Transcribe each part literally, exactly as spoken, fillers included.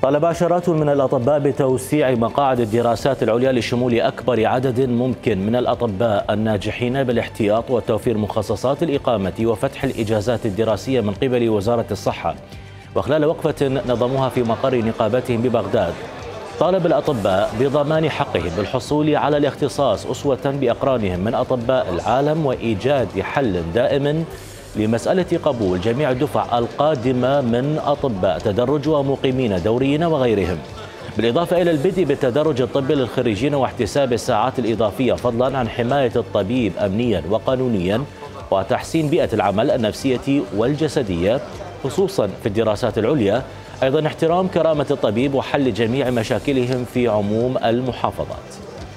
طالب عشرات من الأطباء بتوسيع مقاعد الدراسات العليا لشمول أكبر عدد ممكن من الأطباء الناجحين بالاحتياط وتوفير مخصصات الإقامة وفتح الإجازات الدراسية من قبل وزارة الصحة. وخلال وقفة نظموها في مقر نقابتهم ببغداد، طالب الأطباء بضمان حقهم بالحصول على الاختصاص أسوة بأقرانهم من أطباء العالم وإيجاد حل دائم لمسألة قبول جميع الدفع القادمة من أطباء تدرج ومقيمين دوريين وغيرهم، بالإضافة إلى البدء بالتدرج الطبي للخريجين واحتساب الساعات الإضافية، فضلا عن حماية الطبيب أمنيا وقانونيا وتحسين بيئة العمل النفسية والجسدية خصوصا في الدراسات العليا، أيضا احترام كرامة الطبيب وحل جميع مشاكلهم في عموم المحافظات.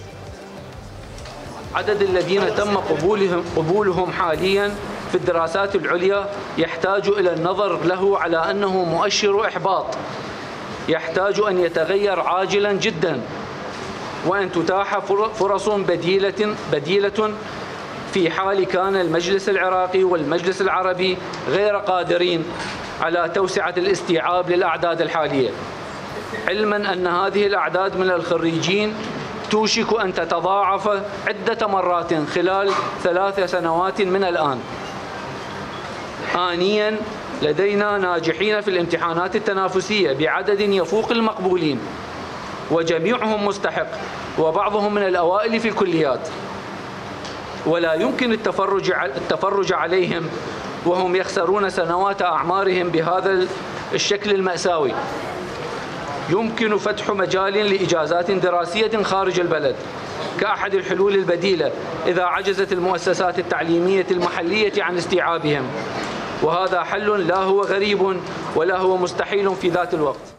عدد الذين تم قبولهم قبولهم حاليا في الدراسات العليا يحتاج إلى النظر له على أنه مؤشر إحباط، يحتاج أن يتغير عاجلا جدا، وأن تتاح فرص بديلة بديلة في حال كان المجلس العراقي والمجلس العربي غير قادرين على توسعة الاستيعاب للأعداد الحالية، علما أن هذه الأعداد من الخريجين توشك أن تتضاعف عدة مرات خلال ثلاث سنوات من الآن. آنيا لدينا ناجحين في الامتحانات التنافسية بعدد يفوق المقبولين، وجميعهم مستحق وبعضهم من الأوائل في الكليات، ولا يمكن التفرج التفرج عليهم وهم يخسرون سنوات أعمارهم بهذا الشكل المأساوي. يمكن فتح مجال لإجازات دراسية خارج البلد كأحد الحلول البديلة إذا عجزت المؤسسات التعليمية المحلية عن استيعابهم، وهذا حل لا هو غريب ولا هو مستحيل في ذات الوقت.